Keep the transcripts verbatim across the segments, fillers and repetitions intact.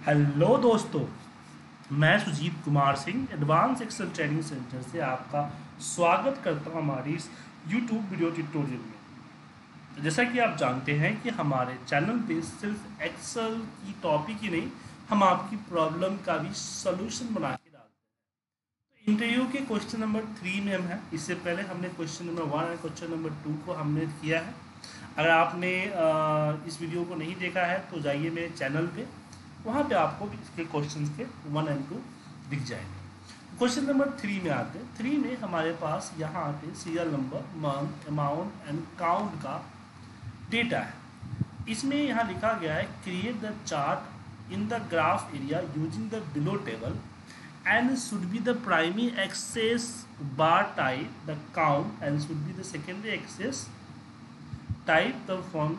Hello दोस्तों, मैं Sujit Kumar Singh advance Excel training centre से आपका स्वागत करता हूं हमारी इस यूट्यूब वीडियो ट्यूटोरियल में। जैसा कि आप जानते हैं कि हमारे चैनल पे सिर्फ एक्सेल की टॉपिक ही नहीं, हम आपकी प्रॉब्लम का भी सोल्यूशन बना के डालते हैं। तो इंटरव्यू के क्वेश्चन नंबर थ्री में हम हैं। इससे पहले हमने क्वेश्चन नंबर वन और क्वेश्चन नंबर टू को हमने किया है। अगर आपने अ, इस वीडियो को नहीं देखा है तो जाइए मेरे चैनल पे, वहाँ पे आपको इसके क्वेश्चंस के वन एंड टू दिख जाएंगे। क्वेश्चन नंबर थ्री में आते हैं। थ्री में हमारे पास यहाँ पे serial number, month, amount and count का डेटा है। इसमें यहाँ लिखा गया है create the chart in the graph area using the below table and should be the primary axis bar type the count and should be the secondary axis type the form.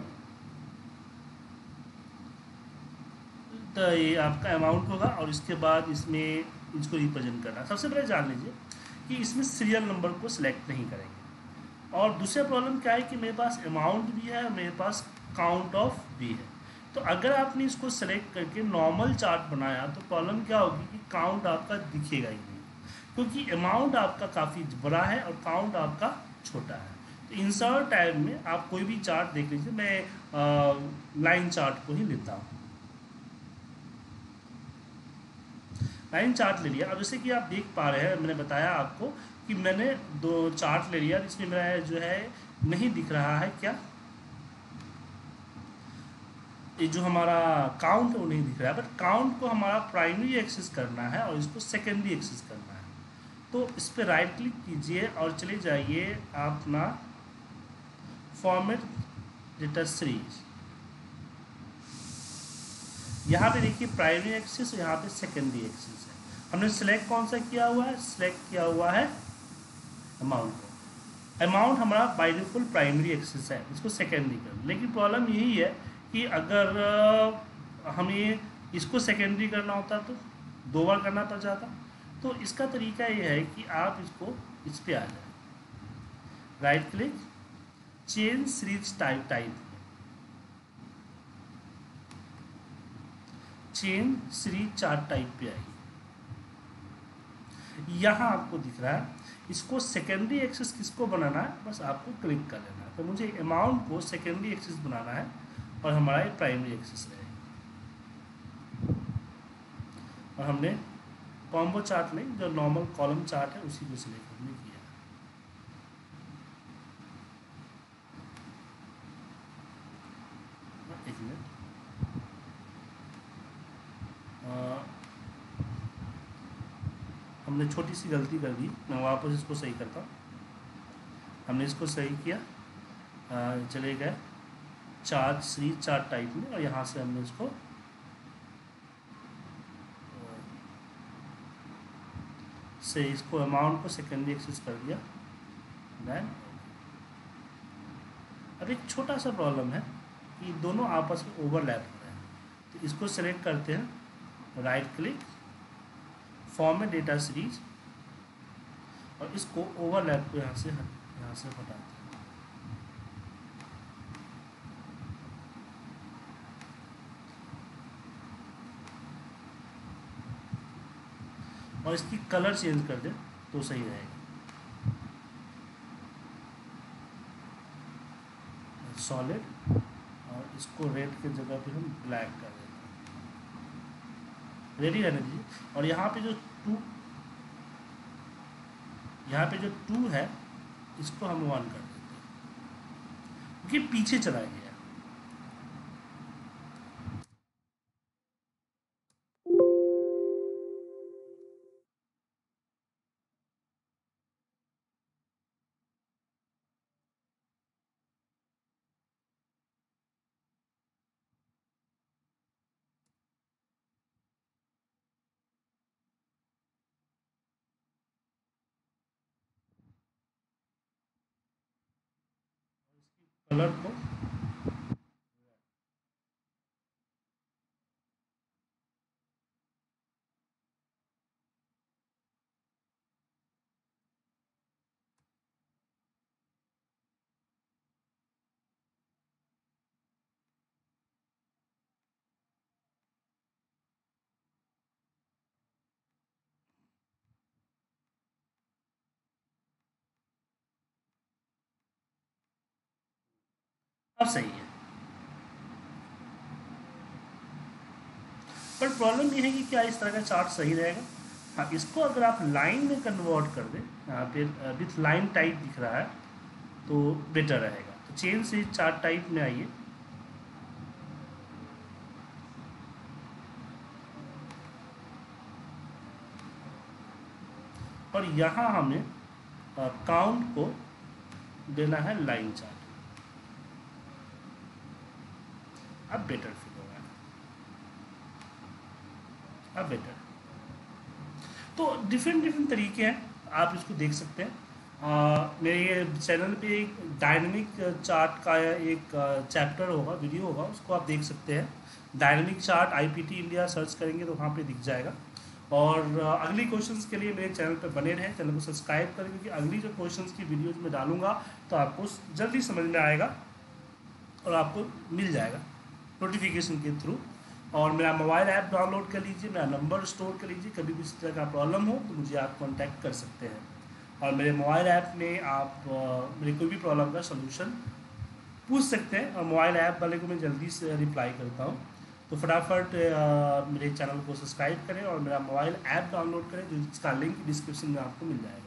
तो ये आपका amount होगा और इसके बाद इसमें इसको represent करना है। सबसे पहले जान लीजिए कि इसमें सीरियल नंबर को सिलेक्ट नहीं करेंगे। और दूसरा प्रॉब्लम क्या है कि मेरे पास अमाउंट भी है और मेरे पास काउंट ऑफ भी है। तो अगर आपने इसको सेलेक्ट करके नॉर्मल चार्ट बनाया तो प्रॉब्लम क्या होगी कि काउंट आपका दिखेगा ही नहीं, क्योंकि अमाउंट आपका काफ़ी बड़ा है और काउंट आपका छोटा है। तो इंसर्ट टैब में आप कोई भी चार्ट देख लीजिए। मैं लाइन चार्ट को ही लेता हूँ। लाइन चार्ट ले लिया। अब जैसे कि आप देख पा रहे हैं, मैंने बताया आपको कि मैंने दो चार्ट ले लिया जिसमें मेरा जो है नहीं दिख रहा है क्या, ये जो हमारा काउंट है वो नहीं दिख रहा है। बट काउंट को हमारा प्राइमरी एक्सेस करना है और इसको सेकेंडरी एक्सेस करना है। तो इस पर राइट क्लिक कीजिए और चले जाइए अपना फॉर्मेट डेटा सीरीज। यहाँ पे देखिए प्राइमरी एक्सेस और यहाँ पे सेकेंडरी एक्सेस है। हमने सिलेक्ट कौन सा किया हुआ है? सिलेक्ट किया हुआ है अमाउंट को। अमाउंट हमारा बाय डिफॉल्ट प्राइमरी एक्सेस है, इसको सेकेंडरी कर। लेकिन प्रॉब्लम यही है कि अगर अ, हमें इसको सेकेंडरी करना होता तो दो बार करना पड़ जाता। तो इसका तरीका ये है कि आप इसको इस पे आ जाए, right click, change series type type change series chart type पे आइए। यहाँ आपको दिख रहा है, इसको सेकेंडरी एक्सेस किसको बनाना है, बस आपको क्लिक कर लेना है। तो मुझे अमाउंट को सेकेंडरी एक्सेस बनाना है और हमारा ये प्राइमरी एक्सेस रहेगा। और हमने कॉम्बो चार्ट नहीं, जो नॉर्मल कॉलम चार्ट है उसी को सिलेक्ट हमने किया। एक मिनट, हमने छोटी सी गलती कर दी, मैं वापस इसको सही करता हूँ। हमने इसको सही किया, आ, चले गए चार्ट सीरीज चार्ट टाइप में और यहाँ से हमने इसको से इसको अमाउंट को सेकेंडरी एक्सेस कर दिया। देन अब एक छोटा सा प्रॉब्लम है कि दोनों आपस में ओवरलैप हो रहे हैं। तो इसको सेलेक्ट करते हैं, right click, format data series, और इसको ओवरलैप को यहाँ से यहाँ से हटाते हैं। और इसकी कलर चेंज कर दें तो सही रहेगा। सॉलिड, और इसको रेड की जगह पे हम ब्लैक कर देते हैं। रेडी रहने दीजिए। और यहाँ पे जो टू यहाँ पे जो टू है इसको हम वन कर देते हैं, क्योंकि पीछे चला गया। कलर को अब सही है। पर प्रॉब्लम ये है कि क्या इस तरह का चार्ट सही रहेगा? हाँ, इसको अगर आप लाइन में कन्वर्ट कर दें, यहाँ पे विथ लाइन टाइप दिख रहा है तो बेटर रहेगा। तो चेन से चार्ट टाइप में आइए, और यहाँ हमें काउंट को देना है लाइन चार्ट। अब बेटर फील हो रहा है, अब बेटर। तो डिफरेंट डिफरेंट तरीके हैं, आप इसको देख सकते हैं। आ, मेरे चैनल पे एक डायनेमिक चार्ट का एक चैप्टर होगा, वीडियो होगा, उसको आप देख सकते हैं। Dynamic chart IPT India search करेंगे तो वहाँ पे दिख जाएगा। और अगली क्वेश्चंस के लिए मेरे चैनल पर बने रहें, चैनल को सब्सक्राइब करें, क्योंकि अगली जो क्वेश्चंस की वीडियोज में डालूंगा तो आपको जल्दी समझ में आएगा और आपको मिल जाएगा नोटिफिकेशन के थ्रू। और मेरा मोबाइल ऐप डाउनलोड कर लीजिए, मेरा नंबर स्टोर कर लीजिए, कभी भी इस तरह का प्रॉब्लम हो तो मुझे आप कांटेक्ट कर सकते हैं। और मेरे मोबाइल ऐप में आप मेरे कोई भी प्रॉब्लम का सलूशन पूछ सकते हैं, और मोबाइल ऐप वाले को मैं जल्दी से रिप्लाई करता हूँ। तो फटाफट मेरे चैनल को सब्सक्राइब करें और मेरा मोबाइल ऐप डाउनलोड करें, जिसका लिंक डिस्क्रिप्शन में आपको मिल जाएगा।